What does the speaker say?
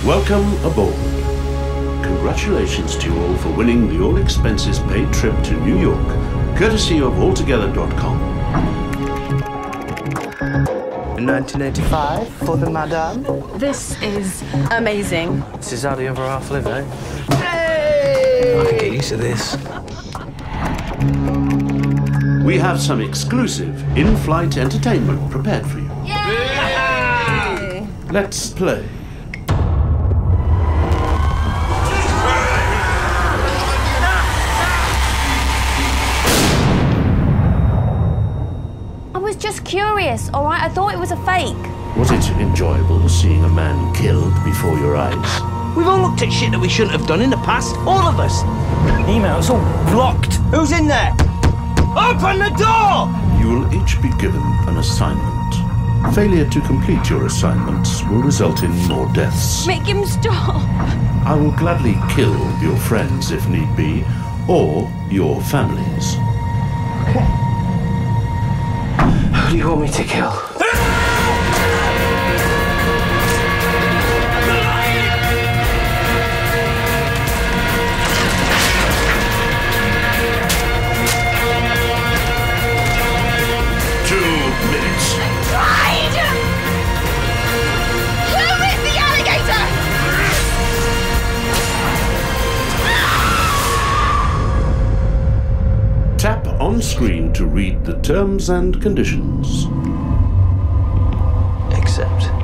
Welcome aboard. Congratulations to you all for winning the all-expenses-paid trip to New York, courtesy of Altogether.com. In 1985 for the madame. This is amazing. This is how the other half live, eh? Hey! I can get used to this. We have some exclusive in-flight entertainment prepared for you. Yay! Let's play. I was just curious, all right? I thought it was a fake. Was it enjoyable seeing a man killed before your eyes? We've all looked at shit that we shouldn't have done in the past, all of us. Email's all blocked. Who's in there? Open the door! You will each be given an assignment. Failure to complete your assignments will result in more deaths. Make him stop. I will gladly kill your friends if need be, or your families. Okay. Who do you want me to kill? Tap on screen to read the terms and conditions. Accept.